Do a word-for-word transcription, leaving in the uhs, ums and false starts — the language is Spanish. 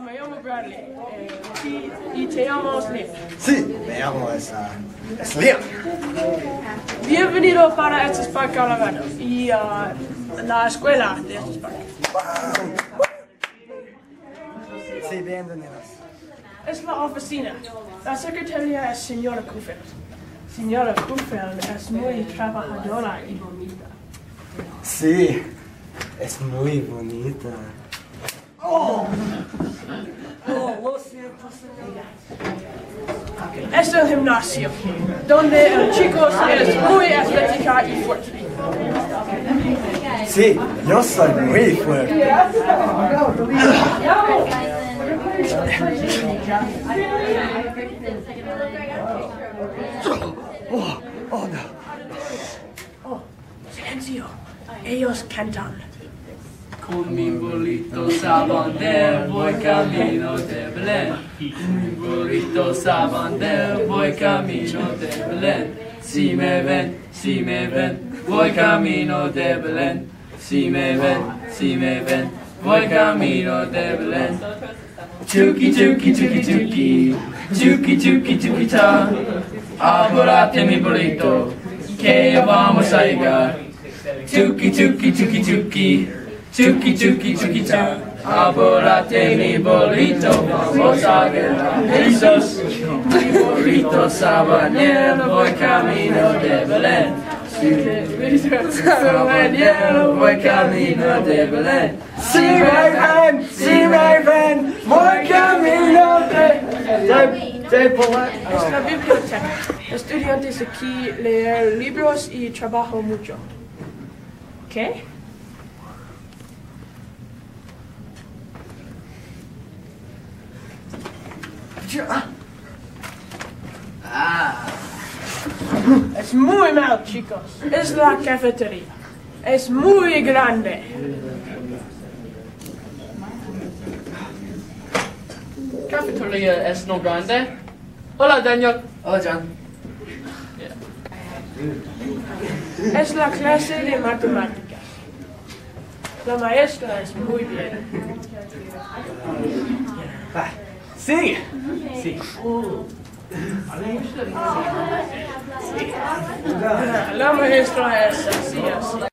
me llamo Bradley. Eh, sí, y te llamo Slim. Sí, me llamo es, uh, es Liam. Bienvenido para Estes Park Colorado y uh, la escuela de Estes Park. Sí, bienvenidos. Es la oficina. La secretaria es señora Kufeld. Señora Kufeld es muy trabajadora y bonita. Sí, es muy bonita. Oh, oh, lo siento, señora. Es el gimnasio, donde el chico es muy atlética y fuerte. Sí, yo soy muy fuerte. Oh, oh no. Oh, silencio. Ellos cantan. Con mi burrito sabanero voy camino de Belén. Con mi burrito sabanero voy camino de Belén. Si me ven, si me ven, voy camino de Belén. Si me ven, si me ven, voy camino de Belén. Chuki, chuki, chuki, chuki, chuki, chuki, chuki, cha. Apúrate mi burrito, que ya vamos a llegar. Chuki, chuki, chuki, chuki. Chuki, chuki, chuki, cha. Apúrate mi burrito, vamos a llegar. Jesús, mi burrito sabanero, voy camino de Belén. Sabanero, voy camino de Belén. Sí, me ven, sí, me ven, voy camino de... de, de Belén. Es la biblioteca. Estudiantes aquí leen libros y trabajan mucho. ¿Qué? Ah. Es muy mal, chicos. Es la cafetería. Es muy grande. Cafetería es no grande. Hola, Daniel. Hola, John. Es la clase de matemáticas. La maestra es muy bien. Ah, sí, sí. La maestra es así, así.